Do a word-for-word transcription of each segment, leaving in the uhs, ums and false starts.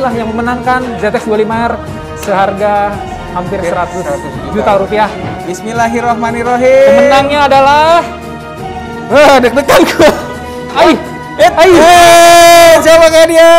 inilah yang memenangkan Z X dua puluh lima R seharga hampir seratus juta rupiah. Bismillahirrahmanirrahim. Pemenangnya adalah... Wah, deg-degan gua. Ai, Eh, ai. eh, siapa kayak dia?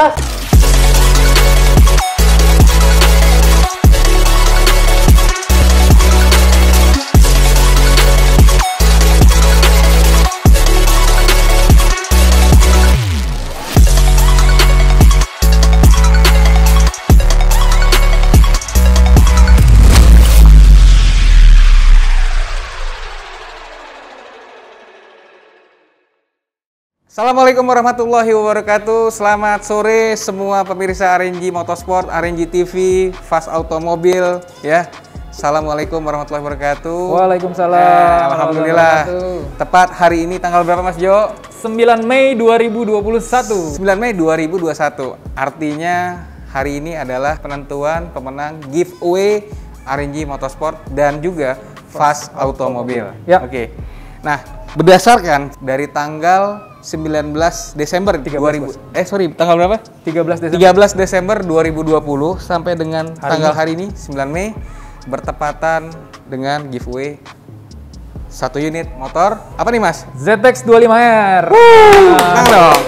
Assalamualaikum warahmatullahi wabarakatuh. Selamat sore semua pemirsa R N G Motorsport, R N G T V, Fast Automobil ya. Assalamualaikum warahmatullahi wabarakatuh. Waalaikumsalam. Ya, alhamdulillah. Tepat hari ini tanggal berapa Mas Jo? sembilan Mei dua ribu dua puluh satu. sembilan Mei dua ribu dua puluh satu. Artinya hari ini adalah penentuan pemenang giveaway R N G Motorsport dan juga Fast Automobil. Ya. Oke. Nah, berdasarkan dari tanggal sembilan belas Desember dua ribu eh sorry tanggal berapa? tiga belas Desember. tiga belas Desember dua ribu dua puluh sampai dengan Hari tanggal ini. hari ini sembilan Mei bertepatan dengan giveaway satu unit motor. Apa nih Mas? Z X dua puluh lima R. Tenang dong.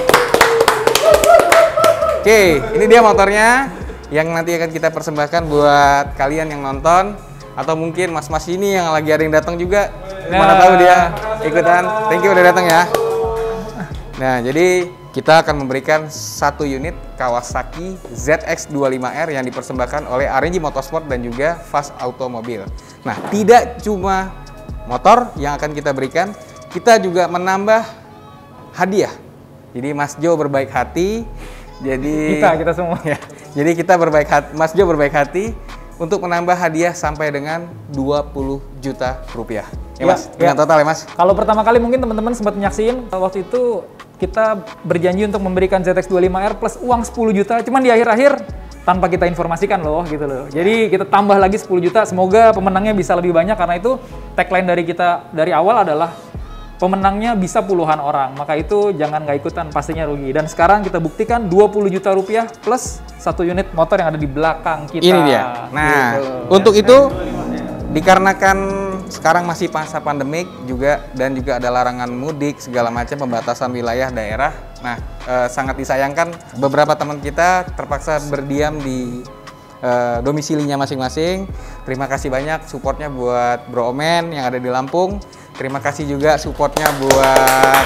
Oke, ini dia motornya yang nanti akan kita persembahkan buat kalian yang nonton atau mungkin mas-mas ini yang lagi ada yang datang juga. Mana tahu dia ikutan. Thank you udah datang ya. Nah, jadi kita akan memberikan satu unit Kawasaki Z X dua puluh lima R yang dipersembahkan oleh R N G Motorsport dan juga Fast Automobil. Nah, tidak cuma motor yang akan kita berikan, kita juga menambah hadiah. Jadi Mas Jo berbaik hati, jadi Kita, kita semua. ya, jadi kita berbaik hati, Mas Jo berbaik hati untuk menambah hadiah sampai dengan dua puluh juta rupiah. Ya, Mas, Ya, dengan ya. total ya Mas. Kalau pertama kali mungkin teman-teman sempat menyaksikan waktu itu kita berjanji untuk memberikan Z X dua puluh lima R plus uang sepuluh juta, cuman di akhir-akhir tanpa kita informasikan loh gitu loh. Jadi kita tambah lagi sepuluh juta, semoga pemenangnya bisa lebih banyak karena itu tagline dari kita dari awal adalah pemenangnya bisa puluhan orang, maka itu jangan nggak ikutan, pastinya rugi. Dan sekarang kita buktikan dua puluh juta rupiah plus satu unit motor yang ada di belakang kita. Ini dia. Nah, gitu. untuk itu dikarenakan sekarang masih masa pandemik juga dan juga ada larangan mudik segala macam pembatasan wilayah daerah. Nah, eh, sangat disayangkan beberapa teman kita terpaksa berdiam di eh, domisilinya masing-masing. Terima kasih banyak supportnya buat Bro Omen yang ada di Lampung. Terima kasih juga supportnya buat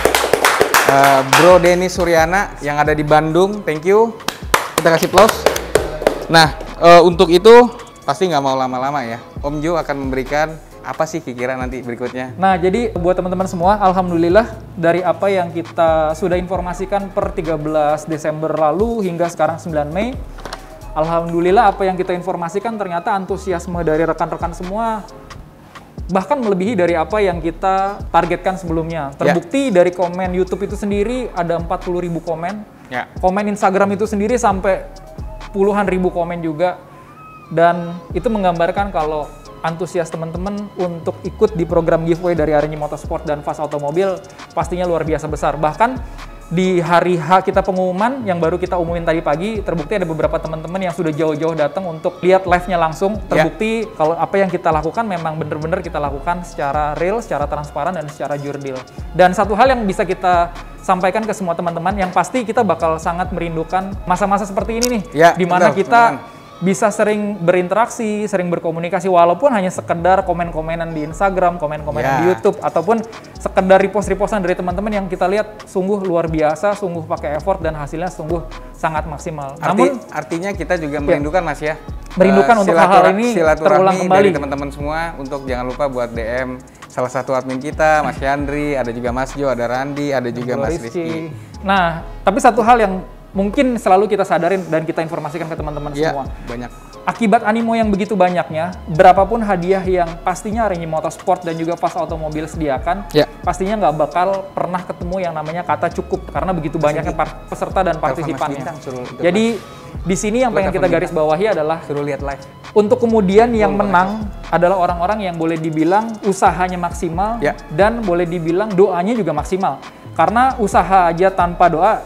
eh, Bro Denny Suryana yang ada di Bandung. Thank you. Kita kasih applause. Nah, eh, untuk itu pasti nggak mau lama-lama ya. Om Jo akan memberikan apa sih kira-kira nanti berikutnya? Nah, jadi buat teman-teman semua, alhamdulillah dari apa yang kita sudah informasikan per tiga belas Desember lalu hingga sekarang sembilan Mei, alhamdulillah apa yang kita informasikan ternyata antusiasme dari rekan-rekan semua bahkan melebihi dari apa yang kita targetkan sebelumnya. Terbukti ya. Dari komen YouTube itu sendiri ada empat puluh ribu komen. Ya. Komen Instagram itu sendiri sampai puluhan ribu komen juga. Dan itu menggambarkan kalau antusias teman-teman untuk ikut di program giveaway dari R N G Motorsport dan Fast Automobil pastinya luar biasa besar. Bahkan di hari H kita pengumuman yang baru kita umumin tadi pagi, terbukti ada beberapa teman-teman yang sudah jauh-jauh datang untuk lihat live-nya langsung. Terbukti ya. Kalau apa yang kita lakukan memang benar-benar kita lakukan secara real, secara transparan, dan secara jurdil. Dan satu hal yang bisa kita sampaikan ke semua teman-teman, yang pasti kita bakal sangat merindukan masa-masa seperti ini nih, ya, di mana benar, kita benar. bisa sering berinteraksi, sering berkomunikasi, walaupun hanya sekedar komen-komenan di Instagram, komen-komenan ya. di YouTube, ataupun sekedar repost-repostan dari teman-teman yang kita lihat sungguh luar biasa, sungguh pakai effort, dan hasilnya sungguh sangat maksimal. Arti, Namun, artinya kita juga merindukan ya. Mas ya, merindukan uh, untuk hal-hal ini terulang kembali. Dari teman-teman semua, untuk jangan lupa buat D M salah satu admin kita, Mas Yandri, ada juga Mas Jo, ada Randi, ada juga Mas Rizky. Nah, tapi satu hal yang mungkin selalu kita sadarin dan kita informasikan ke teman-teman ya, semua. Banyak. Akibat animo yang begitu banyaknya, berapapun hadiah yang pastinya R N G Motorsport dan juga Fast Automobil sediakan, ya. pastinya nggak bakal pernah ketemu yang namanya kata cukup karena begitu banyaknya peserta dan partisipannya. Jadi di sini yang pengen kita garis bawahi adalah suruh lihat live. Untuk kemudian yang menang adalah orang-orang yang boleh dibilang usahanya maksimal ya. Dan boleh dibilang doanya juga maksimal. Karena usaha aja tanpa doa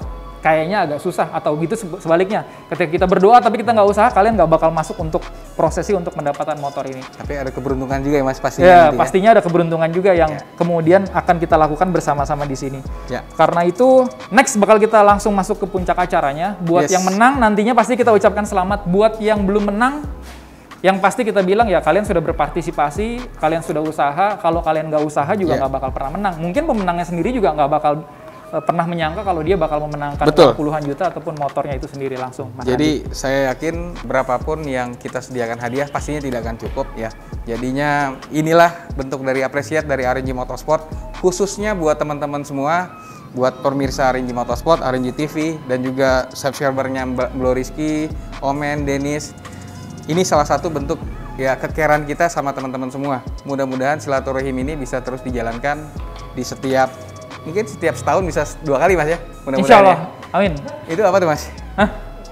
kayaknya agak susah, atau gitu sebaliknya. Ketika kita berdoa tapi kita nggak usaha, kalian nggak bakal masuk untuk prosesi untuk mendapatkan motor ini. Tapi ada keberuntungan juga ya Mas pastinya. Ya, ya? pastinya ada keberuntungan juga yang ya. kemudian akan kita lakukan bersama-sama di sini. Ya. Karena itu next bakal kita langsung masuk ke puncak acaranya. Buat Yes. yang menang nantinya pasti kita ucapkan selamat. Buat yang belum menang, yang pasti kita bilang ya kalian sudah berpartisipasi, kalian sudah usaha. Kalau kalian nggak usaha juga nggak yeah. bakal pernah menang. Mungkin pemenangnya sendiri juga nggak bakal uh, pernah menyangka kalau dia bakal memenangkan puluhan juta ataupun motornya itu sendiri langsung. Mas Jadi Adi. saya yakin berapapun yang kita sediakan hadiah pastinya tidak akan cukup ya. Jadinya inilah bentuk dari apresiat dari R N G Motorsport, khususnya buat teman-teman semua, buat pemirsa R N G Motorsport, R N G T V, dan juga subscribernya Mbak Rizky, Omen, Dennis. Ini salah satu bentuk ya kekeran kita sama teman-teman semua. Mudah-mudahan silaturahim ini bisa terus dijalankan di setiap, mungkin setiap setahun bisa dua kali Mas ya. Mudah-mudahan. Insya Allah, ya. amin. Itu apa tuh Mas? Hah?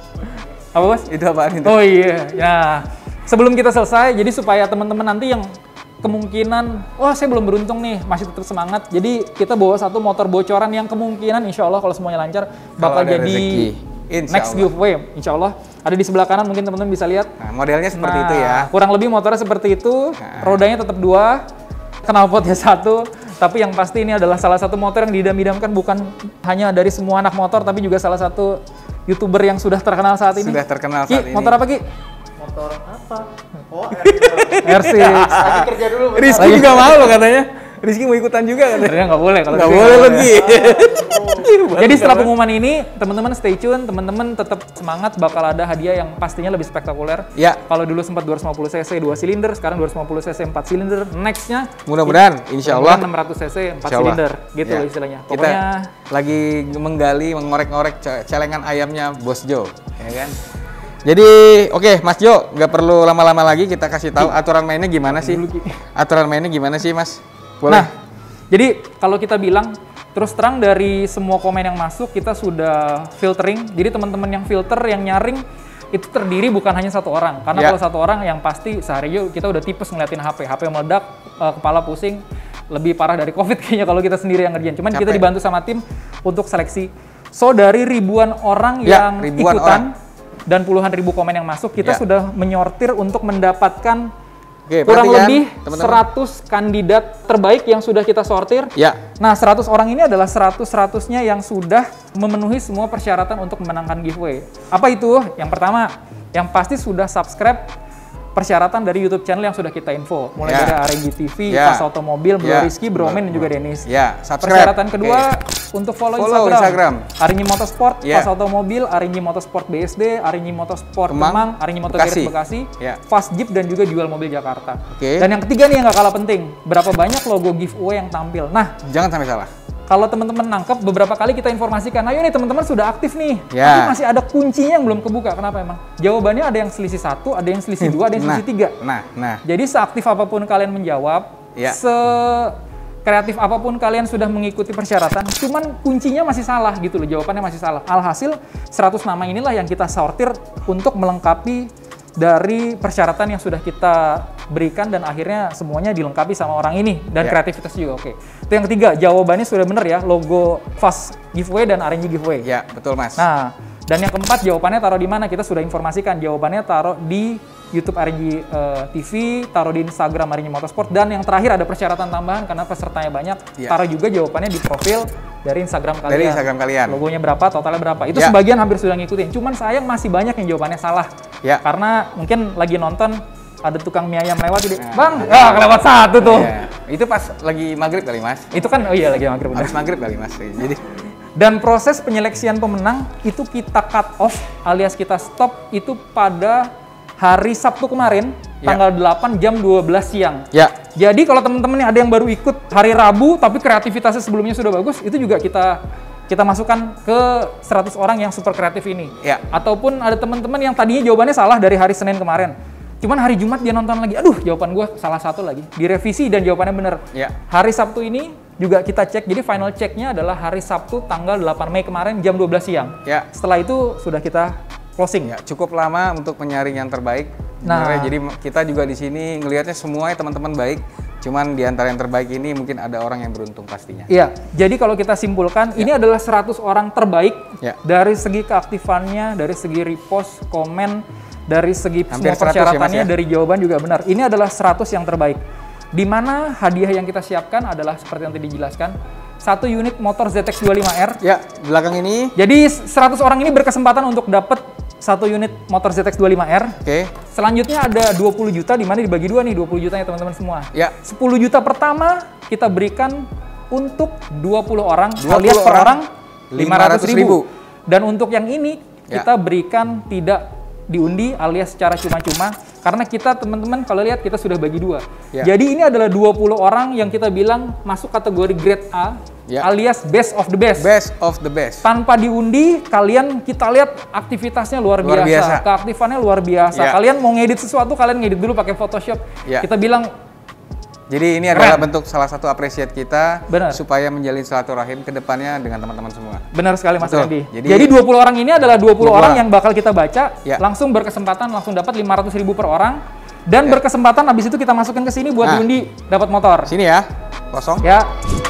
Apa Mas? Itu apaan itu? Oh iya, ya. Sebelum kita selesai, jadi supaya teman-teman nanti yang kemungkinan, wah saya belum beruntung nih, masih tetap semangat. Jadi kita bawa satu motor bocoran yang kemungkinan insya Allah kalau semuanya lancar bakal jadi rezeki. Next Allah. Giveaway, insya Allah. Ada di sebelah kanan, mungkin teman-teman bisa lihat. Nah, modelnya seperti nah, itu ya. Kurang lebih motornya seperti itu, nah. rodanya tetap dua, knalpotnya satu. Tapi yang pasti ini adalah salah satu motor yang didam-idamkan bukan hanya dari semua anak motor, tapi juga salah satu YouTuber yang sudah terkenal saat ini. Sudah terkenal Ki, saat ini. motor apa Ki? Motor apa? Oh, R six. Lagi kerja dulu. Rizky juga mau loh katanya. Rizky mau ikutan juga katanya. Sebenarnya nggak boleh kalau nggak gitu. boleh lagi. Jadi setelah pengumuman ini, teman-teman stay tune, teman-teman tetap semangat, bakal ada hadiah yang pastinya lebih spektakuler. Ya. Kalau dulu sempat dua ratus lima puluh cc dua silinder, sekarang dua ratus lima puluh cc empat silinder. Nextnya mudah-mudahan insya Allah enam ratus cc empat silinder gitu ya. loh istilahnya. Pokoknya Kita lagi menggali, mengorek-ngorek celengan ayamnya Bos Jo, ya kan? Jadi oke okay, Mas Jo, nggak perlu lama-lama lagi, kita kasih tahu aturan mainnya gimana sih? Aturan mainnya gimana sih Mas? Boleh? Nah, jadi kalau kita bilang terus terang dari semua komen yang masuk kita sudah filtering. Jadi teman-teman yang filter, yang nyaring itu terdiri bukan hanya satu orang. Karena ya. kalau satu orang yang pasti sehari yuk kita udah tipes ngeliatin H P. H P meledak, uh, kepala pusing, lebih parah dari COVID kayaknya kalau kita sendiri yang ngerjain. Cuman Capek. Kita dibantu sama tim untuk seleksi. So dari ribuan orang ya, yang ribuan ikutan orang. dan puluhan ribu komen yang masuk, kita ya. Sudah menyortir untuk mendapatkan Oke, kurang perhatian, lebih teman-teman. seratus kandidat terbaik yang sudah kita sortir. Ya. Nah, seratus orang ini adalah seratus-seratusnya yang sudah memenuhi semua persyaratan untuk memenangkan giveaway. Apa itu? Yang pertama, yang pasti sudah subscribe persyaratan dari YouTube channel yang sudah kita info. Mulai ya. dari R N G T V, ya. Fast Automobil, Bro ya. Rizky, Bromen, dan juga Dennis. Ya, subscribe. Persyaratan kedua, okay. untuk follow, follow Instagram. Instagram. R N G Motorsport, ya. Fast Automobil, R N G Motorsport B S D, R N G Motorsport Kemang, Kemang R N G Motor Bekasi, Bekasi ya. Fast Jeep, dan juga Jual Mobil Jakarta. Okay. Dan yang ketiga nih yang gak kalah penting, berapa banyak logo giveaway yang tampil. Nah, jangan sampai salah. Kalau teman-teman nangkep, beberapa kali kita informasikan, ayo nih teman-teman sudah aktif nih, ya. Tapi masih ada kuncinya yang belum kebuka. Kenapa emang? Jawabannya ada yang selisih satu, ada yang selisih dua, ada yang selisih nah, tiga. Nah, nah. Jadi seaktif apapun kalian menjawab, ya. sekreatif apapun kalian sudah mengikuti persyaratan, cuman kuncinya masih salah gitu loh, jawabannya masih salah. Alhasil seratus nama inilah yang kita sortir untuk melengkapi dari persyaratan yang sudah kita berikan dan akhirnya semuanya dilengkapi sama orang ini dan ya. Kreativitas juga oke. Itu yang ketiga, jawabannya sudah benar ya, logo Fast Giveaway dan R N G Giveaway. Ya, betul Mas. Nah, dan yang keempat jawabannya taruh di mana? Kita sudah informasikan, jawabannya taruh di YouTube R N G uh, T V, taruh di Instagram R N G Motorsport, dan yang terakhir ada persyaratan tambahan karena pesertanya banyak, ya. Taruh juga jawabannya di profil dari Instagram kalian. Dari Instagram kalian. Logonya berapa, totalnya berapa. Itu ya. Sebagian hampir sudah ngikutin. Cuman sayang masih banyak yang jawabannya salah. Ya. Karena mungkin lagi nonton ada tukang mie ayam lewat jadi, nah. Bang, ah kelewat satu tuh. Ya. Itu pas lagi maghrib kali Mas. Itu kan, oh iya lagi maghrib. Habis maghrib kali Mas. Jadi. Dan proses penyeleksian pemenang itu kita cut off alias kita stop itu pada hari Sabtu kemarin, ya. Tanggal delapan jam dua belas siang. Ya. Jadi kalau teman-teman ada yang baru ikut hari Rabu tapi kreativitasnya sebelumnya sudah bagus, itu juga kita kita masukkan ke seratus orang yang super kreatif ini. Ya. Ataupun ada teman-teman yang tadinya jawabannya salah dari hari Senin kemarin. Cuman hari Jumat dia nonton lagi, aduh jawaban gue salah satu lagi. Direvisi dan jawabannya benar. Ya. Hari Sabtu ini juga kita cek, jadi final checknya adalah hari Sabtu tanggal delapan Mei kemarin jam dua belas siang. Ya. Setelah itu sudah kita closing. Ya, cukup lama untuk menyaring yang terbaik. Nah, jadi kita juga di sini ngelihatnya semuanya teman-teman baik. Cuman di antara yang terbaik ini mungkin ada orang yang beruntung pastinya. Iya, jadi kalau kita simpulkan, ya. ini adalah seratus orang terbaik ya. dari segi keaktifannya, dari segi repost, komen, dari segi Hampir semua persyaratannya, ya, dari jawaban juga benar. Ini adalah seratus yang terbaik. Di mana hadiah yang kita siapkan adalah seperti yang tadi dijelaskan, satu unit motor Z X dua puluh lima R. Ya, belakang ini. Jadi seratus orang ini berkesempatan untuk dapat satu unit motor Z X dua puluh lima R. Oke. Okay. Selanjutnya ada dua puluh juta, di mana dibagi dua nih, dua puluh jutanya teman-teman semua. Ya. sepuluh juta pertama kita berikan untuk dua puluh orang, dua puluh alias per orang lima ratus ribu. Dan untuk yang ini ya. kita berikan tidak diundi alias secara cuma-cuma, karena kita teman-teman kalau lihat kita sudah bagi dua. Ya. Jadi ini adalah dua puluh orang yang kita bilang masuk kategori grade A, ya. alias best of the best. Best of the best. Tanpa diundi, kalian kita lihat aktivitasnya luar, luar biasa. biasa, keaktifannya luar biasa. Ya. Kalian mau ngedit sesuatu, kalian ngedit dulu pakai Photoshop. Ya. Kita bilang. Jadi ini adalah Keren. bentuk salah satu apresiat kita Benar. supaya menjalin silaturahim ke depannya dengan teman-teman semua. Benar sekali Mas Randy. Jadi, Jadi dua puluh orang ini adalah dua puluh orang yang bakal kita baca, ya. langsung berkesempatan langsung dapat lima ratus ribu per orang, dan ya. berkesempatan habis itu kita masukin ke sini buat nah, diundi dapat motor. Sini ya, kosong. Ya.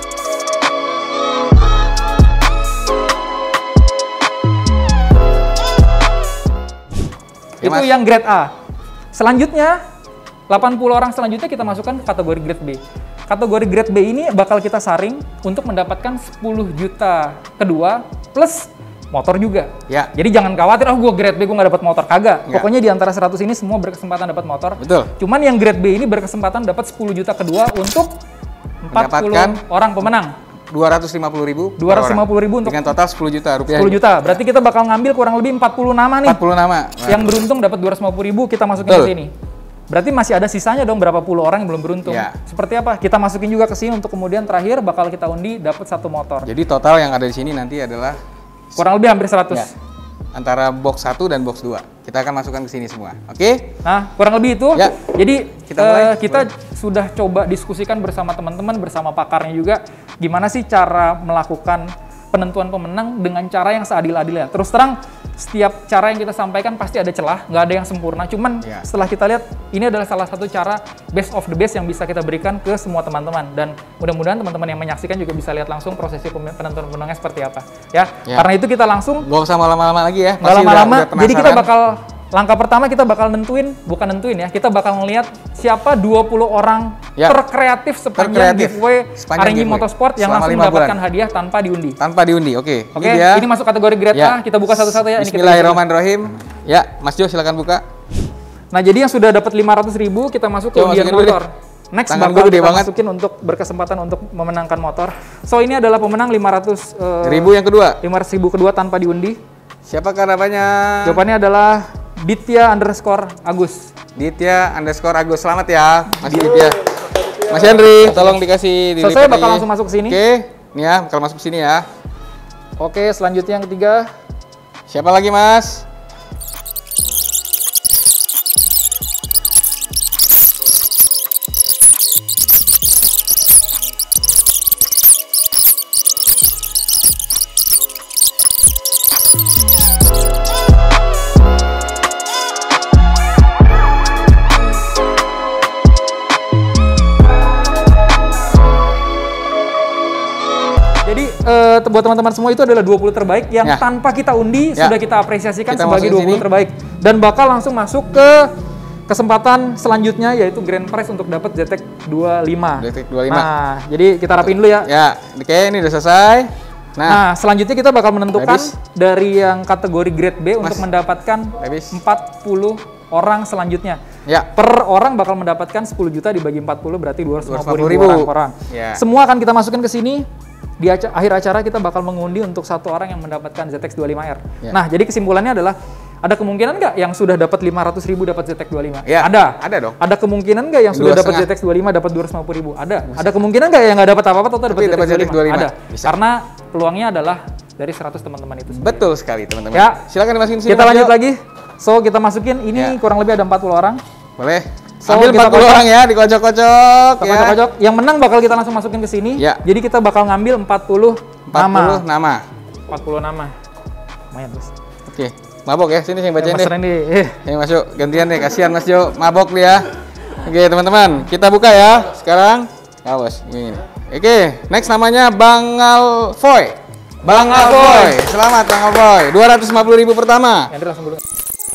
Itu ya, yang grade A. Selanjutnya delapan puluh orang selanjutnya kita masukkan ke kategori grade B. Kategori grade B ini bakal kita saring untuk mendapatkan sepuluh juta kedua plus motor juga. Ya. Jadi jangan khawatir, oh gue grade B gue nggak dapat motor. Kagak. Ya. Pokoknya di antara seratus ini semua berkesempatan dapat motor. Betul. Cuman yang grade B ini berkesempatan dapat sepuluh juta kedua untuk empat puluh orang pemenang. dua ratus lima puluh ribu. dua ratus lima puluh ribu untuk dengan total sepuluh juta rupiah. sepuluh juta. Berarti kita bakal ngambil kurang lebih empat puluh nama nih. empat puluh nama. Nah. Yang beruntung dapat dua ratus lima puluh ribu kita masukin Betul. ke sini. Berarti masih ada sisanya dong berapa puluh orang yang belum beruntung. Ya. Seperti apa? Kita masukin juga ke sini untuk kemudian terakhir bakal kita undi dapat satu motor. Jadi total yang ada di sini nanti adalah kurang lebih hampir seratus. Ya. Antara box satu dan box dua. Kita akan masukkan ke sini semua. Oke? Okay? Nah, kurang lebih itu. Ya. Jadi kita, mulai. Uh, kita sudah coba diskusikan bersama teman-teman, bersama pakarnya juga, gimana sih cara melakukan penentuan pemenang dengan cara yang seadil-adilnya. Terus terang, setiap cara yang kita sampaikan pasti ada celah, nggak ada yang sempurna. Cuman ya. setelah kita lihat, ini adalah salah satu cara best of the best yang bisa kita berikan ke semua teman-teman. Dan mudah-mudahan teman-teman yang menyaksikan juga bisa lihat langsung prosesi penentuan pemenangnya seperti apa. Ya, ya. Karena itu kita langsung nggak usah lama-lama lagi ya. Nggak lama-lama. Jadi kita bakal langkah pertama kita bakal nentuin, bukan nentuin ya, kita bakal ngelihat siapa dua puluh orang ya. terkreatif sepanjang terkreatif. giveaway R N G Motorsport yang langsung mendapatkan hadiah tanpa diundi. Tanpa diundi, oke. Oke, okay. ini masuk kategori grade ya. A, kita buka satu-satu ya. Bismillahirrahmanirrahim. Ya, Mas Jo silakan buka. Nah, jadi yang sudah dapat lima ratus ribu kita masuk ke undian motor. Next Tangan bakal kita banget. masukin untuk berkesempatan untuk memenangkan motor. So, ini adalah pemenang lima ratus uh, ribu yang kedua. lima ratus ribu kedua tanpa diundi. Siapakah namanya? Jawabannya adalah Ditya underscore Agus. Ditya underscore Agus. Selamat ya, Mas Ditya. Mas Henry, tolong dikasih dilipat. Selesai, bakal langsung masuk ke sini. Oke, nih ya, bakal masuk ke sini ya. Oke, selanjutnya yang ketiga. Siapa lagi, Mas? Uh, buat teman-teman semua itu adalah dua puluh terbaik yang ya. tanpa kita undi ya. sudah kita apresiasikan kita sebagai dua puluh terbaik dan bakal langsung masuk ke kesempatan selanjutnya yaitu Grand Prize untuk dapat Z X dua puluh lima. Z X dua puluh lima. Nah, jadi kita rapiin dulu ya. Ya, oke ini udah selesai. Nah, nah selanjutnya kita bakal menentukan habis. dari yang kategori Grade B Mas. untuk mendapatkan habis. empat puluh orang selanjutnya. Ya. Per orang bakal mendapatkan sepuluh juta dibagi empat puluh berarti dua ratus lima puluh ribu orang. orang. Ya. Semua akan kita masukkan ke sini. Di aca akhir acara kita bakal mengundi untuk satu orang yang mendapatkan Z X dua puluh lima R. Ya. Nah, jadi kesimpulannya adalah ada kemungkinan nggak yang sudah dapat lima ratus ribu dapat Z X dua puluh lima? Ya. Ada. Ada dong. Ada kemungkinan nggak yang sudah dapat Z X dua puluh lima dapat dua ratus lima puluh ribu? Ada. Ada kemungkinan nggak yang nggak dapat apa-apa atau dapat Z X dua puluh lima? Ada. Bisa. Karena peluangnya adalah dari seratus teman-teman itu sendiri. Betul sekali, teman-teman. Ya. Silakan dimasukin sini. Kita lanjut lagi. So, kita masukin ini ya. kurang lebih ada empat puluh orang. Boleh. So, ambil empat puluh orang ya, dikocok-kocok ya. Kocok-kocok. Yang menang bakal kita langsung masukin ke sini. Ya. Jadi kita bakal ngambil empat puluh nama. nama. empat puluh nama. Lumayan, Bos. Oke. Mabok ya, sini saya bacain ya, Mas deh. Randy. Eh. Yang masuk gantian deh, kasihan Mas Jo, mabok dia. Oke teman-teman, kita buka ya sekarang. Awas, ini. Oke, next namanya Bang Alfoy. Bang Alfoy, selamat Bang Alfoy. dua ratus lima puluh ribu pertama. Yandri langsung dulu.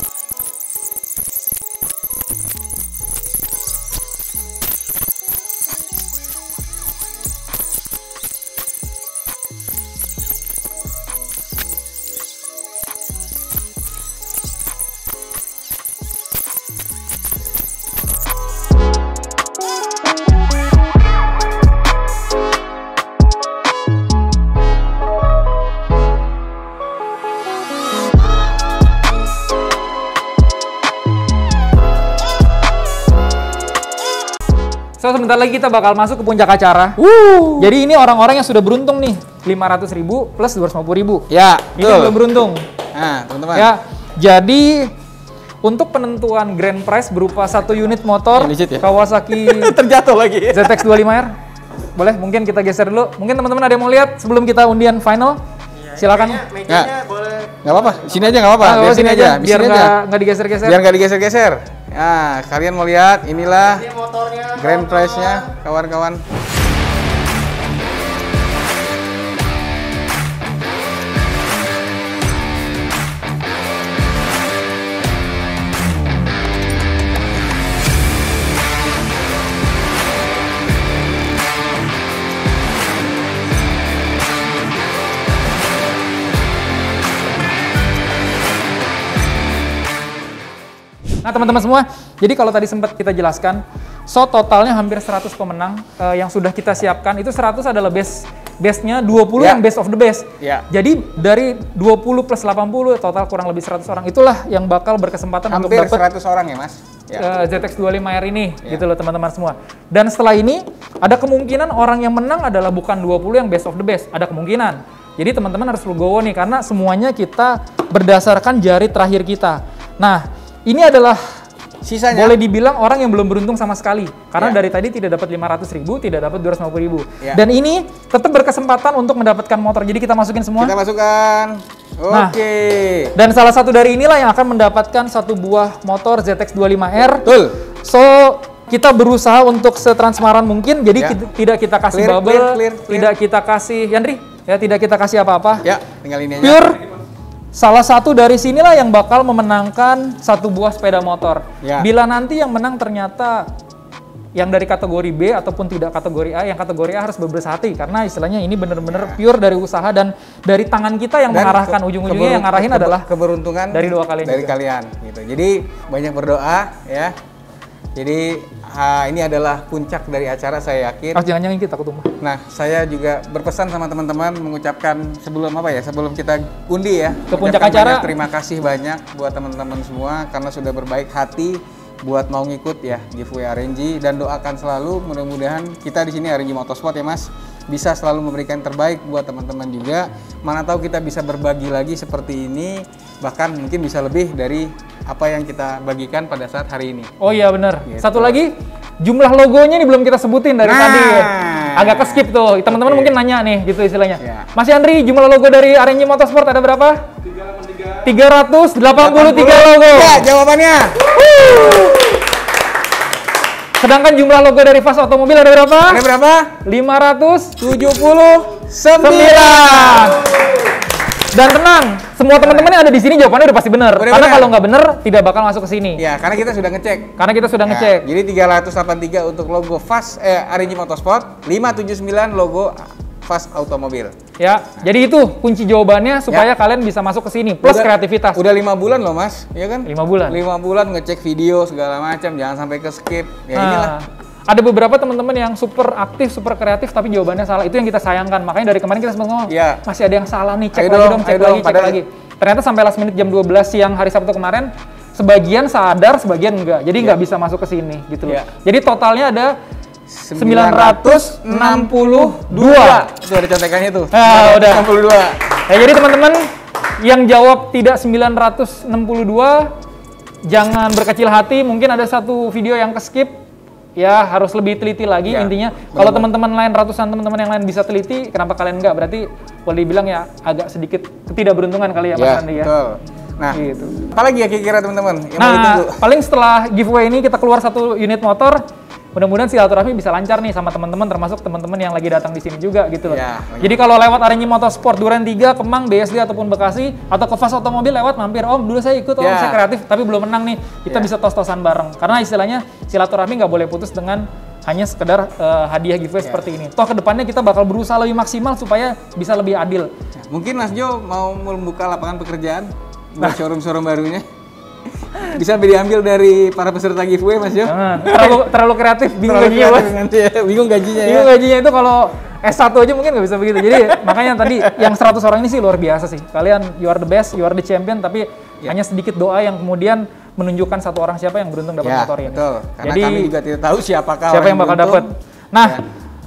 So, sebentar lagi kita bakal masuk ke puncak acara. Wuh. Jadi ini orang-orang yang sudah beruntung nih, lima ratus ribu plus dua ratus lima puluh ribu. Ya, Ini yang belum beruntung. Nah, teman-teman. Ya, jadi untuk penentuan grand prize berupa satu unit motor Yang digit ya? Kawasaki Terjatuh lagi. Z X dua puluh lima R. Boleh, mungkin kita geser dulu. Mungkin teman-teman ada yang mau lihat sebelum kita undian final? Silakan. Mejanya, mejanya boleh. Nggak apa-apa, sini aja nggak apa-apa. Ah, Biar sini aja, Di biar sini aja. nggak nggak digeser-geser. Biar nggak digeser-geser. Nah, kalian mau lihat inilah Ini motornya. grand kawan-kawan. prize-nya, kawan-kawan. Nah teman-teman semua, jadi kalau tadi sempat kita jelaskan, so totalnya hampir seratus pemenang eh, yang sudah kita siapkan, itu seratus adalah best bestnya, dua puluh Ya. yang best of the best. Ya. Jadi dari dua puluh plus delapan puluh, total kurang lebih seratus orang, itulah yang bakal berkesempatan untuk Hampir dapat seratus orang ya, Mas. Ya. eh, Z X dua puluh lima R ini, Ya. gitu loh teman-teman semua. Dan setelah ini, ada kemungkinan orang yang menang adalah bukan dua puluh yang best of the best, ada kemungkinan. Jadi teman-teman harus legowo nih, karena semuanya kita berdasarkan jari terakhir kita. Nah, ini adalah Sisanya boleh dibilang orang yang belum beruntung sama sekali. Karena Ya. dari tadi tidak dapat lima ratus ribu, tidak dapat dua ratus lima puluh ribu. Ya. Dan ini tetap berkesempatan untuk mendapatkan motor. Jadi kita masukin semua. kita masukkan. Nah. Oke. Dan salah satu dari inilah yang akan mendapatkan satu buah motor Z X dua puluh lima R. Betul. So, kita berusaha untuk setransparan mungkin. Jadi Ya. kita- tidak kita kasih Clear, bubble, clear, clear, clear. tidak kita kasih Yandri, ya tidak kita kasih apa-apa. Ya, tinggal ini aja. Pure salah satu dari sinilah yang bakal memenangkan satu buah sepeda motor. Ya. Bila nanti yang menang ternyata yang dari kategori B ataupun tidak kategori A, yang kategori A harus berbesar hati karena istilahnya ini benar-benar pure dari usaha dan dari tangan kita yang Dan mengarahkan ke- ujung-ujungnya keberun- yang ngarahin kebe- adalah keberuntungan dari dua kalian dari juga. kalian gitu. Jadi banyak berdoa ya. Jadi ah, ini adalah puncak dari acara, saya yakin. Oh, jangan-jangan kita aku tumbah. Nah, saya juga berpesan sama teman-teman mengucapkan sebelum apa ya? Sebelum kita undi ya. Ke puncak mengucapkan acara. banyak terima kasih banyak buat teman-teman semua karena sudah berbaik hati buat mau ngikut ya giveaway R N G, dan doakan selalu mudah-mudahan kita di sini R N G Motorsport ya Mas bisa selalu memberikan yang terbaik buat teman-teman juga. Mana tahu kita bisa berbagi lagi seperti ini, bahkan mungkin bisa lebih dari apa yang kita bagikan pada saat hari ini. Oh iya benar. Gitu. Satu lagi, jumlah logonya ini belum kita sebutin dari Nah. tadi. Agak ke skip tuh. Teman-teman Oke. mungkin nanya nih gitu istilahnya. Ya. Mas Yandri, jumlah logo dari R N G Motorsport ada berapa? tiga ratus delapan puluh tiga logo. Ya, jawabannya. Sedangkan jumlah logo dari Fast Automobil ada berapa? Ada berapa? lima ratus tujuh puluh sembilan. sembilan. Dan tenang, semua teman-teman yang ada di sini jawabannya udah pasti benar. Udah Karena benar. kalau nggak benar, tidak bakal masuk ke sini. Ya, karena kita sudah ngecek. Karena kita sudah Ya, ngecek. jadi tiga ratus delapan puluh tiga untuk logo Fast eh R N G Motorsport, lima tujuh sembilan logo Fast Automobil. Ya, jadi itu kunci jawabannya supaya kalian bisa masuk ke sini. Plus Udah- kreativitas. Udah lima bulan loh Mas, ya kan? Lima bulan. Lima bulan ngecek video segala macam, jangan sampai ke skip. Ya Nah, inilah. ada beberapa teman-teman yang super aktif, super kreatif, tapi jawabannya salah. Itu yang kita sayangkan. Makanya dari kemarin kita sempat ngomong, Iya. masih ada yang salah nih, cek Ayo lagi dong, dong, cek ayo lagi, dong. cek Padahal- lagi. Ternyata sampai last minute jam dua belas siang hari Sabtu kemarin, sebagian sadar, sebagian enggak. Jadi nggak bisa masuk ke sini gitu loh. Iya. Jadi totalnya ada sembilan ratus enam puluh dua. Itu ada contekannya tuh. Ah, udah. enam puluh dua. Ya, jadi teman-teman yang jawab tidak sembilan ratus enam puluh dua, jangan berkecil hati. Mungkin ada satu video yang ke-skip. Ya, harus lebih teliti lagi Ya, intinya. benar. Kalau teman-teman lain, ratusan teman-teman yang lain bisa teliti, kenapa kalian enggak? Berarti boleh dibilang ya agak sedikit ketidakberuntungan kali ya Mas Ya, Andi ya. betul. Nah, gitu. apalagi ya kira-kira teman-teman yang mau Nah, ditunggu? paling setelah giveaway ini kita keluar satu unit motor, mudah-mudahan silaturahmi bisa lancar nih sama teman-teman, termasuk teman-teman yang lagi datang di sini juga gitu loh. Ya, Jadi kalau lewat Arenyi Motorsport Duren tiga, Kemang, B S D ataupun Bekasi atau ke Fast Automobil lewat mampir, Om dulu saya ikut, Om Ya. saya kreatif tapi belum menang nih. Kita Ya. bisa tos-tosan bareng. Karena istilahnya silaturahmi nggak boleh putus dengan hanya sekedar uh, hadiah giveaway Ya. seperti ini. Toh kedepannya kita bakal berusaha lebih maksimal supaya bisa lebih adil. Mungkin Mas Jo mau membuka lapangan pekerjaan buat showroom-showroom barunya. Bisa diambil dari para peserta giveaway, Mas Jo. Jangan, terlalu terlalu kreatif, bingung Terlalu gajinya, Bos. kreatif nanti ya. Bingung gajinya ya. Bingung gajinya itu kalau S satu aja mungkin nggak bisa begitu. Jadi makanya tadi yang seratus orang ini sih luar biasa sih. Kalian you are the best, you are the champion, tapi Ya. hanya sedikit doa yang kemudian menunjukkan satu orang siapa yang beruntung dapat Ya, motor ini. betul. Karena Jadi kami juga tidak tahu siapakah siapa orang yang bakal beruntung. dapat. Nah, Ya.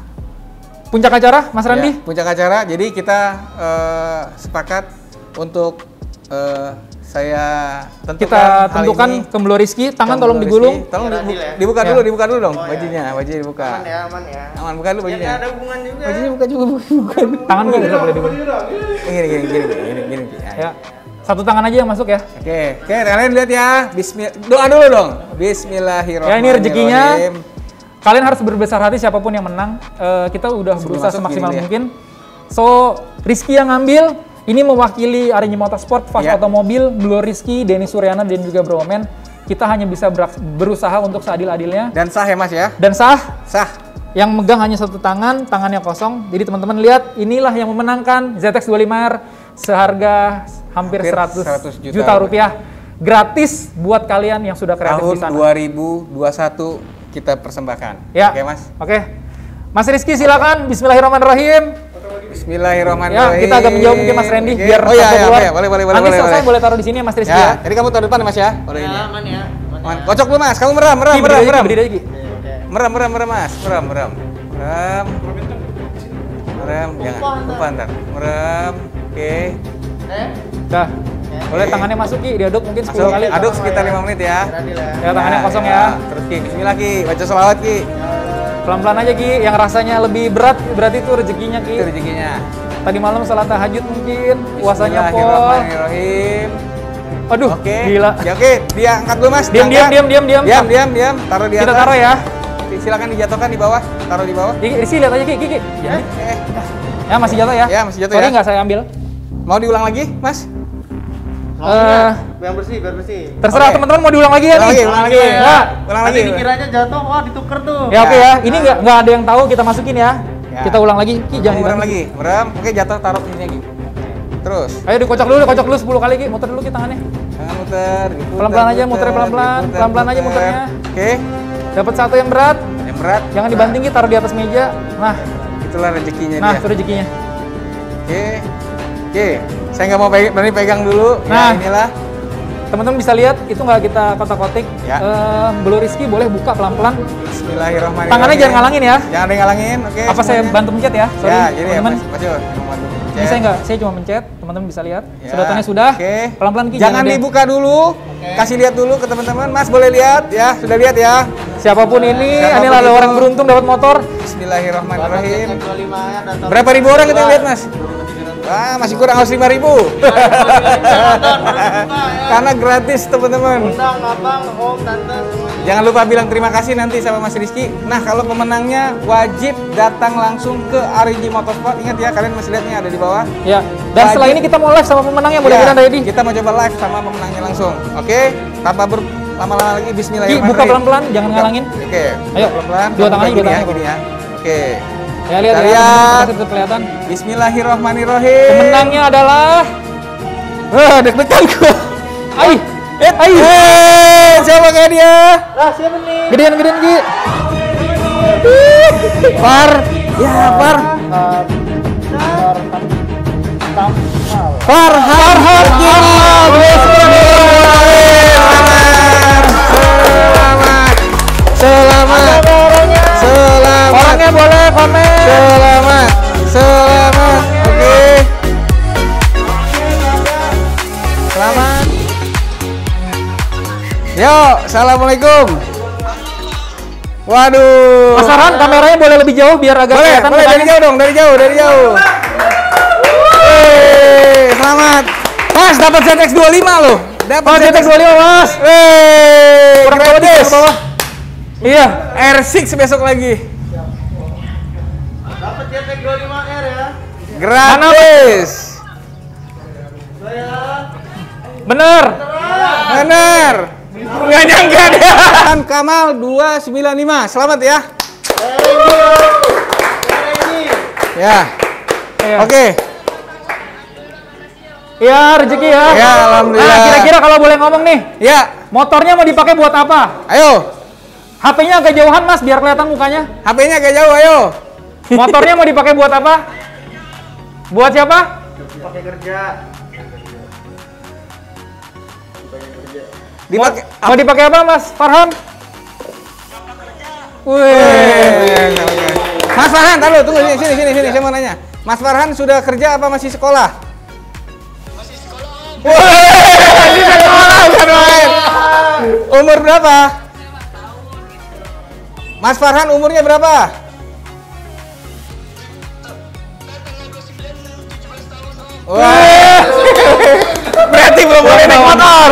puncak acara Mas Randi? Ya, puncak acara. Jadi kita eh, sepakat untuk eh, saya tentukan Kita hal tentukan ini. Kemblo Rizky, tangan Kang tolong Rizky. digulung. Tolong Biar dibu- adil ya. dibuka Ya. dulu, dibuka dulu dong Oh, ya. bajunya, bajunya dibuka. Aman ya, aman ya. Aman, buka dulu Biar bajunya. nggak ada hubungan juga. Bajunya buka juga, buka dulu. Tangan gue bisa boleh digulung. Gini, gini, gini, gini, gini, gini. Ya. Ya. Satu tangan aja yang masuk ya. Oke, oke, kalian lihat ya. Bismillah, doa dulu dong. Bismillahirrahmanirrahim. Ya ini rezekinya. Kalian harus berbesar hati siapapun yang menang. Eh, kita udah Sebelum berusaha masuk semaksimal gini dia. mungkin. So, Rizky yang ngambil. Ini mewakili Arenyi Motorsport, Fast Ya. Automobil, Blue Rizky, Denny Suryana, dan juga Bro Omen. Kita hanya bisa berak- berusaha untuk seadil-adilnya. Dan sah ya Mas ya? Dan sah, Sah. yang megang hanya satu tangan, tangannya kosong. Jadi teman-teman lihat, inilah yang memenangkan Z X dua puluh lima R seharga hampir, Hampir seratus, seratus juta juta rupiah. Gratis buat kalian yang sudah kreatif di Tahun sana. dua ribu dua puluh satu kita persembahkan. Ya. Oke Mas. Oke. Mas Rizky silakan. Bismillahirrahmanirrahim. Bismillahirrahmanirrahim. Ya, kita agak menjauh mungkin Mas Randy Oke. biar Oh iya, sampai iya, keluar. oke. Boleh, boleh, boleh. Nanti boleh, selesai boleh. boleh taruh di sini ya Mas Rizky Ya, ya. jadi kamu taruh depan ya Mas ya? Boleh Ya, ini. aman ya. Aman Aman. ya. Kocok dulu Mas, kamu merem, merem, Ki, merem, berdiri aja, merem. Ki, berdiri aja, Ki. Oke, oke. Merem, merem, merem Mas. Merem, merem. Merem. Merem, jangan. Lupa ntar. Merem. Oke. Eh, Dah. Boleh tangannya masuk Ki, diaduk mungkin sepuluh Masuk. kali. Aduk sekitar lima menit ya. biar adil ya. Ya, tangannya kosong ya. Terus Ki, bismillah Ki. Baca sholawat Ki. Pelan-pelan aja Ki, yang rasanya lebih berat berarti itu rezekinya Ki. Itu rezekinya. Tadi malam salat tahajud mungkin, puasanya pol. Bismillahirrahmanirrahim. Aduh, Oke. gila. Ya, oke, dia angkat dulu Mas. Diam, diam, diangkat. diam, diam, diam. Diam, diam, diam. Taruh di atas. Kita taruh ya. Silakan dijatuhkan di bawah. Taruh di bawah. Ki, Rizky lihat aja Ki, Ki, Ki. Ya. Eh, Ya masih jatuh ya? Ya, masih jatuh Sorry ya. nggak saya ambil. mau diulang lagi, Mas? Mau Eh, nggak? Biar bersih, biar bersih. Terserah Oke. teman-teman mau diulang lagi ya Ulang nih. lagi, ulang lagi. Ya. Ulang Nanti lagi. dikiranya jatuh, wah dituker tuh. Ya oke Ya. ya. Ini nggak nggak ada yang tahu kita masukin ya. Ya. Kita ulang lagi. Ki jangan Merem dibantu. lagi. Merem. Oke, jatuh taruh sini lagi. Terus. Ayo dikocok dulu, dikocok dulu sepuluh kali Ki. Muter dulu Ki tangannya. Jangan muter, diputer, Pelan-pelan aja, muter puter, pelan-pelan. diputer, Pelan-pelan aja puter. muternya. Oke. Dapat satu yang berat. Yang berat. Jangan dibanting Ki, taruh di atas meja. Nah, Itulah rezekinya nah dia. itu rezekinya. Oke. Oke. Saya nggak mau pegang, berani pegang dulu. Nah. Ya, inilah. Teman-teman bisa lihat itu nggak kita kotak-kotik. Ya. Eh, Blue Rizky boleh buka pelan-pelan. Bismillahirrahmanirrahim. Tangannya jangan ngalangin ya. Jangan ada yang ngalangin. Oke. Apa saya semuanya. bantu mencet ya? Sorry, Ya, jadi ya, teman-teman. Mas. Mas Yul, yang bantu Ini pencet. saya nggak, saya cuma mencet. Teman-teman bisa lihat. Ya. Sedotannya sudah. Oke. Pelan-pelan Ki. Jangan ada- dibuka dulu. Kasih lihat dulu ke teman-teman. Mas boleh lihat ya. Sudah lihat ya. Siapapun ini, Siapapun inilah ada itu. orang beruntung dapat motor. Bismillahirrahmanirrahim. dua puluh lima ya, datang. Berapa ribu orang kita lihat, Mas? Wah, masih kurang harus lima ribu. Karena gratis, teman-teman. Undang abang, om, tante, semuanya. Jangan lupa bilang terima kasih nanti sama Mas Rizky. Nah, kalau pemenangnya wajib datang langsung ke Arenyi Motorsport. Ingat ya, kalian masih lihat nih ada di bawah. Ya. Dan setelah Wajib. ini kita mau live sama pemenangnya, mudah-mudahan Ya, ready. kita mau coba live sama pemenangnya langsung. Oke, tanpa berlama-lama lagi. Ki, Bismillahirrahmanirrahim. buka pelan-pelan, jangan Buka. ngalangin. Oke, Ayo, pelan-pelan. dua Kamu tangannya, buka dua gini ya, tangannya, gini ya. Oke. Ya lihat Kita ya, lihat. teman-teman, tetap kelihatan. Bismillahirrahmanirrahim. Pemenangnya adalah Wah, deg-degan gua. Ai. Eh, Ai. eh, siapa kayak dia? Lah, siapa nih? Gedean gedean Ki. Par. Ya, Par. Farhan Hakim. Selamat. Selamat. Selamat. Orangnya boleh komen. Selamat. Selamat. Oke. Selamat. Yo, assalamualaikum. Waduh. Mas Farhan, kameranya boleh lebih jauh biar agak Boleh, kelihatan boleh dari mukanya. jauh dong, dari jauh, dari jauh. Yeay, selamat. Mas, dapat Z X dua puluh lima loh. Dapat Oh, Z X dua puluh lima, Mas. Wey, Kurang bawah dikit, gratis. ke bawah. Iya. R enam besok lagi. Dapat Z X dua puluh lima R ya. Gratis. Saya. Bener. Bener. Nggak nyangka dia. Kamal dua sembilan lima. Selamat ya. Ya. Iya. Oke. Iya, rezeki ya. Ya, alhamdulillah. Nah, kira-kira kalau boleh ngomong nih, Ya. motornya mau dipakai buat apa? Ayo. H P-nya agak jauhan, Mas, biar kelihatan mukanya. H P-nya agak jauh, ayo. Motornya mau dipakai buat apa? Buat siapa? Pakai kerja. Dipakai. Mau dipakai apa, Mas Farhan? Wih. Mas Farhan, tahu tunggu sini sini sini sini saya mau nanya. Mas Farhan sudah kerja apa masih sekolah? Masih sekolah. Masih sekolah bukan main. Umur berapa? Mas Farhan umurnya berapa? Wah. Berarti belum boleh naik motor.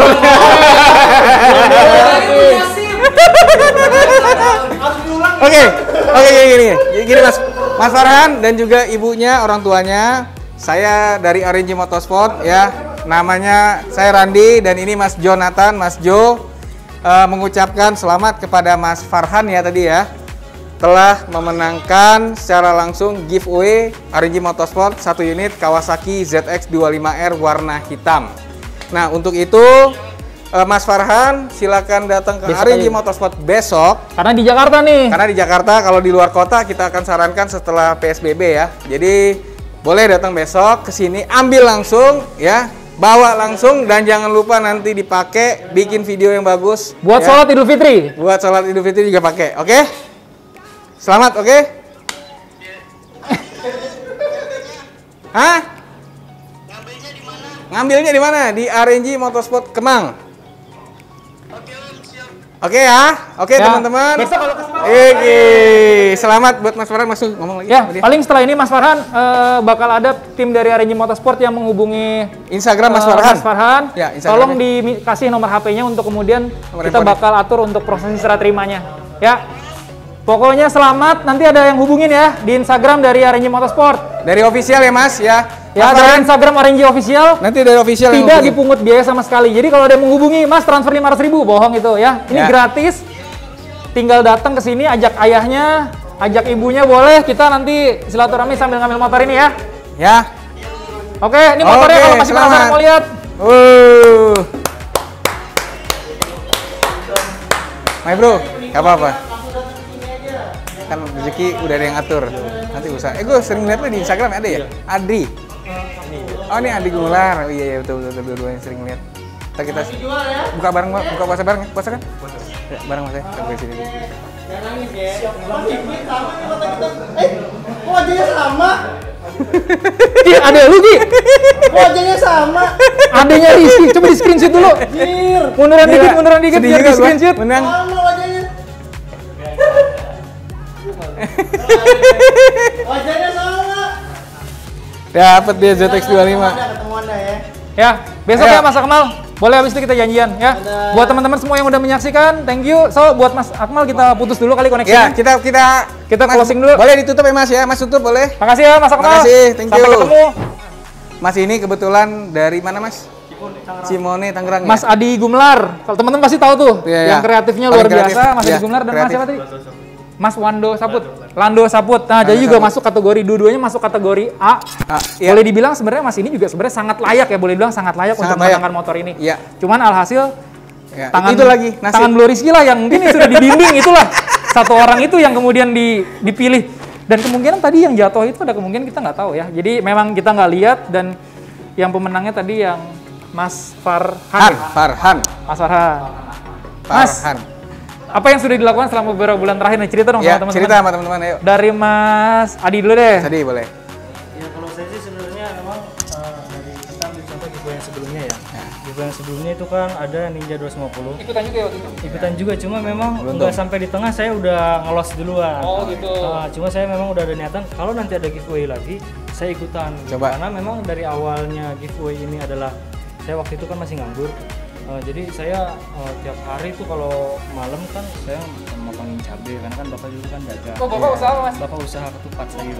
Oke, oke gini, gini, gini Mas, Mas Farhan dan juga ibunya, orang tuanya, saya dari R N G Motorsport ya, namanya saya Randi dan ini Mas Jonathan, Mas Jo, uh, mengucapkan selamat kepada Mas Farhan ya tadi ya, telah memenangkan secara langsung giveaway R N G Motorsport satu unit Kawasaki Z X dua puluh lima R warna hitam. Nah untuk itu Mas Farhan silakan datang ke Besok R N G aja. Motorsport besok. Karena di Jakarta nih. Karena di Jakarta, kalau di luar kota kita akan sarankan setelah P S B B ya. Jadi boleh datang besok ke sini, ambil langsung ya, bawa langsung dan jangan lupa nanti dipakai, bikin video yang bagus. Buat ya. sholat Idul Fitri. Buat sholat Idul Fitri juga pakai, oke? Selamat, oke? Hah? Ngambilnya di mana? Ngambilnya di mana? Di R N G Motorsport Kemang. Oke ya, oke Ya, teman-teman. besok kalau kesempatan. Oke, selamat buat Mas Farhan, masuk ngomong lagi. Ya, sama dia. paling setelah ini Mas Farhan eh, bakal ada tim dari R N G Motorsport yang menghubungi Instagram Mas eh, Farhan. Mas Farhan. Ya, Instagramnya. Tolong dikasih nomor H P-nya untuk kemudian Nomor kita handphone. bakal atur untuk proses serah terimanya. Ya. Pokoknya selamat, nanti ada yang hubungin ya di Instagram dari R N G Motorsport. Dari official ya Mas ya. Ya, Mas dari Farhan, Instagram R N G Official. nanti dari official yang Tidak hubungin. dipungut biaya sama sekali. Jadi kalau ada yang menghubungi, Mas transfer lima ratus ribu, bohong itu ya. Ini Ya. gratis. Tinggal datang ke sini, ajak ayahnya, ajak ibunya boleh. Kita nanti silaturahmi sambil ngambil motor ini ya. Ya. Oke, ini motornya Oke, kalau masih penasaran selamat. mau lihat. Uh. My bro, gak apa-apa. Kan rezeki udah ada yang atur. Nanti usaha. Eh, gue sering lihat lo di Instagram ada ya? Adri. Oh, ini Adri Gular. Oh iya, iya betul betul betul dua yang sering lihat. Ntar kita buka bareng, Mbak. Buka puasa bareng, puasa kan? Ya, bareng Mas ya. Kita buka sini. Jangan nangis ya. Kok dikit sama nih mata kita. Eh, kok wajahnya sama? Ih, ada lu Gi. Kok wajahnya sama? Adanya Rizky, coba di screenshot dulu. Jir. Munduran Gila, dikit, munduran dikit sedih biar juga di gua. screenshot. Menang. Sama wajahnya. Wajahnya sama. Dapat dia Z X dua puluh lima. Ada ketemuan dah ya. Ya, besok Ayo. ya Mas Akmal. Boleh habis itu kita janjian ya. Dadah. Buat teman-teman semua yang udah menyaksikan, thank you. So, buat Mas Akmal kita putus dulu kali Ya, koneksinya. kita kita Kita Mas, closing dulu. Boleh ditutup ya Mas ya? Mas tutup boleh? Makasih ya Mas Akmal. Makasih, thank Sampai you. ketemu. Mas ini kebetulan dari mana Mas? Cimone, Tangerang. Mas ya? Adi Gumlar. Kalau teman-teman pasti tahu tuh, Iya, yang iya. kreatifnya Paling luar kreatif. biasa, Mas Iya, Adi Gumlar dan Mas kreatif. siapa tadi? Mas Wando Saput, Lando Saput. Nah, jadi juga Saput. masuk kategori dua-duanya masuk kategori A. Ah, iya. Boleh dibilang sebenarnya Mas ini juga sebenarnya sangat layak ya, boleh dibilang sangat layak Sangat untuk layak. menggunakan motor ini. Iya. Cuman alhasil Ya, tangan itu lagi nasib. tangan Blue Rizky lah yang mungkin sudah dibimbing itulah. Satu orang itu yang kemudian di, dipilih. Dan kemungkinan tadi yang jatuh itu ada kemungkinan kita nggak tahu ya. Jadi memang kita nggak lihat dan yang pemenangnya tadi yang Mas Farhan. Han, ya? Farhan. Mas Farhan. Mas, Farhan. apa yang sudah dilakukan selama beberapa bulan terakhir nih? Cerita dong Ya, sama teman-teman. cerita sama teman-teman ayo. Dari Mas Adi dulu deh. Tadi boleh. Ya kalau saya sih sebenarnya memang eh, dari kita ambil contoh giveaway yang sebelumnya ya. Giveaway yang sebelumnya itu kan ada Ninja dua ratus lima puluh. Ikutan juga ya waktu itu? Ikutan juga cuma memang Beruntung. nggak sampai di tengah saya udah ngelos duluan. Oh, gitu. Nah, cuma saya memang udah ada niatan kalau nanti ada giveaway lagi saya ikutan. Coba. Karena memang dari awalnya giveaway ini adalah saya waktu itu kan masih nganggur. Uh, jadi saya uh, tiap hari tuh kalau malam kan saya motongin cabai karena kan bapak dulu kan dagang. Oh, bapak usaha apa, Mas? Bapak usaha ketupat sayur.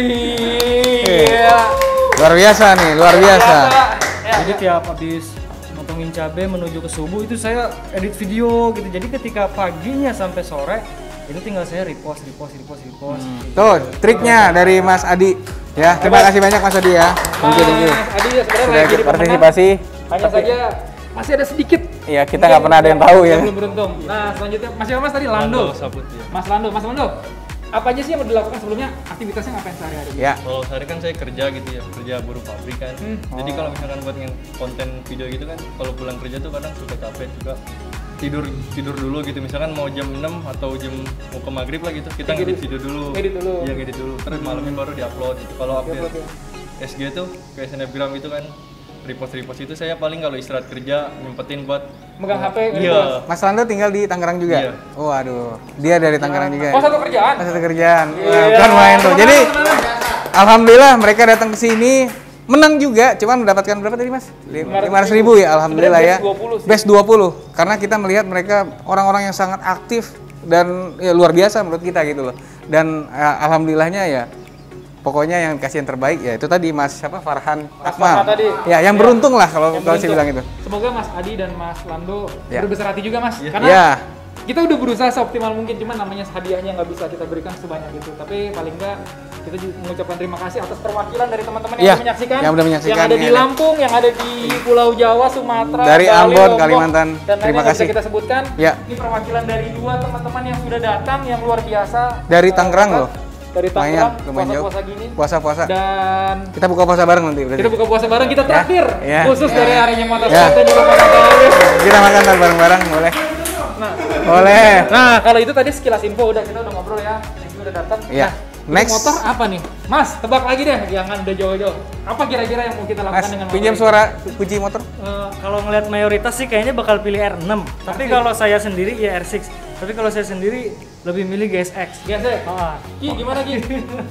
Iya. Luar biasa nih, luar biasa. Jadi tiap habis motongin cabai menuju ke subuh itu saya edit video gitu. Jadi ketika paginya sampai sore itu tinggal saya repost, repost, repost, repost. Hmm. Tuh, triknya dari Mas Adi. Ya, terima kasih banyak Mas Adi ya. Thank you, thank you. Mas Adi ya sebenarnya Sudah lagi ikut jadi partisipasi. pemenang. Hanya saja masih ada sedikit. Iya, kita nggak pernah ada yang tahu ya. Yang belum beruntung. Nah, selanjutnya Mas siapa Mas tadi? Lando. Sabut ya. Mas Lando, Mas Lando. Apa aja sih yang udah dilakukan sebelumnya? Aktivitasnya ngapain sehari-hari? Ya. Kalau sehari kan saya kerja gitu ya, kerja buruh pabrik kan. Hmm. Jadi kalau misalkan buat yang konten video gitu kan, kalau pulang kerja tuh kadang suka capek juga. Tidur tidur dulu gitu, misalkan mau jam enam atau jam mau ke maghrib lah gitu, kita ngedit video dulu. Ngedit dulu. Iya, ngedit dulu. Terus malamnya baru diupload gitu. Kalau update Upload, ya. S G tuh kayak snapgram gitu kan, repost-repost itu saya paling kalau istirahat kerja nyempetin buat Megang H P. iya. Mas Lando tinggal di Tangerang juga? Iya. Oh, aduh. Dia dari Tangerang juga. Oh, satu kerjaan. Mas satu kerjaan. Iya. Nah, kan main tuh. Jadi Teman-teman. alhamdulillah mereka datang ke sini menang juga, cuman mendapatkan berapa tadi Mas? lima ratus ribu ya, alhamdulillah ya. Sebenarnya best dua puluh sih. Best dua puluh. Karena kita melihat mereka orang-orang yang sangat aktif dan ya, luar biasa menurut kita gitu loh. Dan ya, alhamdulillahnya ya pokoknya yang kasih yang terbaik ya itu tadi Mas siapa Farhan Mas Akmal. Farhan tadi. Ya, yang Ya. beruntung lah kalau Yang kalau saya beruntung. bilang itu. Semoga Mas Adi dan Mas Lando Ya. berbesar hati juga Mas. Karena Ya. kita udah berusaha seoptimal mungkin, cuman namanya hadiahnya nggak bisa kita berikan sebanyak itu. Tapi paling nggak kita juga mengucapkan terima kasih atas perwakilan dari teman-teman yang Iya, udah menyaksikan, yang udah menyaksikan, yang ada di yang ada. Lampung, yang ada di Pulau Jawa, Sumatera, Dari Bali, Ambon, Lombok, Kalimantan. dan lain-lain Terima yang bisa kasih. kita sebutkan. Ya. Ini perwakilan dari dua teman-teman yang sudah datang yang luar biasa. Dari Eh, Tangerang apa? loh. Dari Lumayan, Tangerang, lumayan jauh. puasa-puasa gini. Puasa-puasa. Dan Kita buka puasa bareng nanti berarti. kita buka puasa bareng, kita traktir Ya. khusus dari harinya Motorsport Ya. dan juga Motorsport. Kita makan ntar bareng-bareng boleh. Nah, Boleh. Nah, kalau itu tadi sekilas info udah kita udah ngobrol ya. Thank you udah datang. Iya. Nah, Next. motor apa nih? Mas, tebak lagi deh, jangan udah jauh-jauh. Apa kira-kira yang mau kita lakukan Mas, dengan motor pinjam ini? suara kunci motor. Uh, kalau ngelihat mayoritas sih kayaknya bakal pilih R enam. Tapi kalau saya sendiri ya R enam. Tapi kalau saya sendiri lebih milih G S X. Biasa. Ah, Ki, gimana Ki?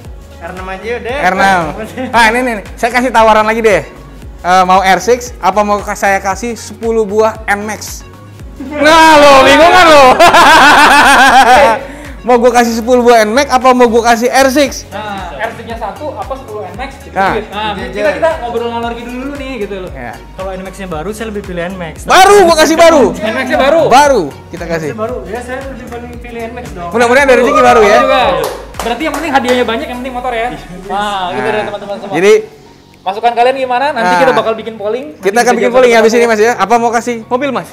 R enam aja deh. R enam. Ah, ini nih, saya kasih tawaran lagi deh. Eh, mau R enam apa mau saya kasih sepuluh buah N Max? Nah, lo bingung kan lo? Mau gue kasih sepuluh buah N Max apa mau gue kasih R enam? Nah, R enam-nya satu apa sepuluh N Max? Gitu. Nah. Nah, kita kita ngobrol ngalor gitu dulu nih gitu loh. Ya. kalau N Max-nya baru saya lebih pilih N Max. Baru gue kasih baru. N Max-nya baru. Baru kita kasih. Baru ya saya lebih pilih, pilih N Max dong. Mudah-mudahan ada rezeki baru ya. Juga. Berarti yang penting hadiahnya banyak, yang penting motor ya. Nah, gitu dari teman-teman semua. Jadi Masukan kalian gimana? Nanti Nah. kita bakal bikin polling. kita Nanti akan bisa bikin jawab polling habis satu-satu ini Mas ya. Apa mau kasih mobil Mas?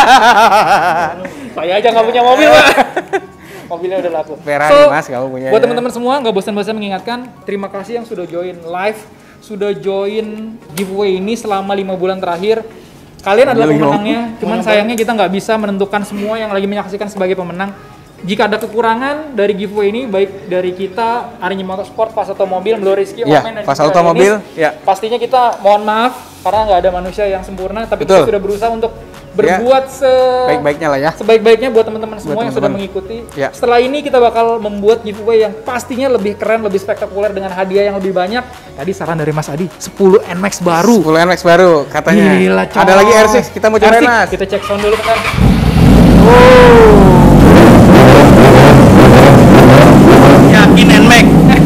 Saya aja nggak punya mobil, Pak. Mobilnya udah laku. Ferrari, Mas, kamu punya Buat ya. teman-teman semua, nggak bosan-bosan mengingatkan, terima kasih yang sudah join live, sudah join giveaway ini selama lima bulan terakhir. Kalian adalah Gila, pemenangnya, cuman sayangnya kita nggak bisa menentukan semua yang lagi menyaksikan sebagai pemenang. Jika ada kekurangan dari giveaway ini, baik dari kita, Arinyi Motorsport, Fas Automobil, Blue Rizky, Iya, Omen, dan Fas juga Automobil, Dennis, ya. pastinya kita mohon maaf karena nggak ada manusia yang sempurna, tapi Betul. kita sudah berusaha untuk berbuat se Baik-baiknya lah ya. sebaik-baiknya buat teman-teman semua yang sudah teman-teman. mengikuti. Ya. Setelah ini kita bakal membuat giveaway yang pastinya lebih keren, lebih spektakuler dengan hadiah yang lebih banyak. Tadi saran dari Mas Adi, sepuluh N Max baru. sepuluh N Max baru katanya. Gila, coy. Ada lagi R enam, kita mau cobain R enam, Mas. kita cek sound dulu bentar. Yakin N Max.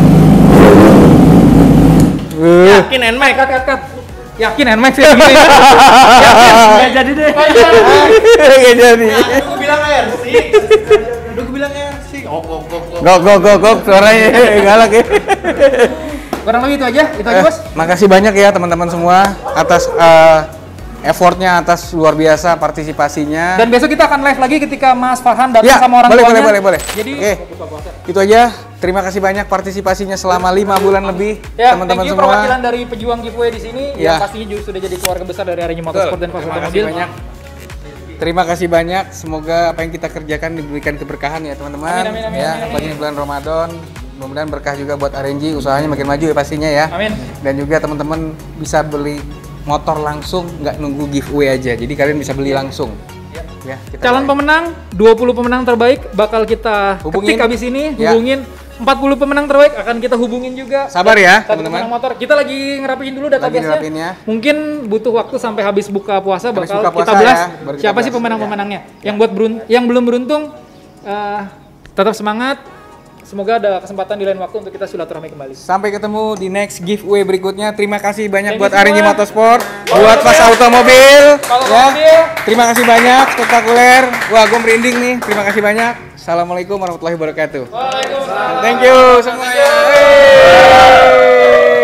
Uh. Yakin N Max. Cut, cut, cut. Yakin N Max ya gini. Yakin. Nggak jadi deh. Kayak jadi. Aduh, gue bilang R enam. Aduh, gue bilang R enam. Oh, oh, oh, oh. Go go go go suaranya galak ya. Kurang lebih itu aja, itu aja Eh, Bos. makasih banyak ya teman-teman semua atas eh, effortnya, atas luar biasa partisipasinya. Dan besok kita akan live lagi ketika Mas Farhan datang Ya, sama orang boleh, tuanya. boleh, boleh, boleh. Jadi Oke. buka puasa. Itu aja. Terima kasih banyak partisipasinya selama lima bulan lebih Ya, teman-teman thank you semua. perwakilan dari pejuang giveaway di sini Ya. yang pastinya juga sudah jadi keluarga besar dari Arinyi Motorsport dan Fas Terima kasih Automobil. banyak. Terima kasih banyak. Semoga apa yang kita kerjakan diberikan keberkahan ya teman-teman. Amin, amin, amin, ya, amin, apalagi ini bulan Ramadan. Mudah-mudahan berkah juga buat R N G, usahanya makin maju ya pastinya ya. Amin. Dan juga teman-teman bisa beli motor langsung, nggak nunggu giveaway aja. Jadi kalian bisa beli langsung. Ya, kita Calon pemenang, dua puluh pemenang terbaik bakal kita Hubungin. ketik habis ini, Ya. hubungin empat puluh pemenang terbaik akan kita hubungin juga. Sabar ya, Satu teman-teman. pemenang motor. Kita lagi ngerapiin dulu database-nya. ngerapiinnya. Mungkin butuh waktu sampai habis buka puasa Habis bakal buka kita puasa belas ya, baru kita siapa sih belas, pemenang-pemenangnya. Yang buat berun- yang belum beruntung eh, tetap semangat. Semoga ada kesempatan di lain waktu untuk kita silaturahmi kembali. Sampai ketemu di next giveaway berikutnya. Terima kasih banyak Thank buat you Arinji semua. Motorsport, Kalau buat Fast mobil. Automobil, Kalau ya. mobil. Terima kasih banyak, spektakuler. Wah, gue merinding nih. Terima kasih banyak. Assalamualaikum warahmatullahi wabarakatuh. Waalaikumsalam. Thank you semuanya. Hey.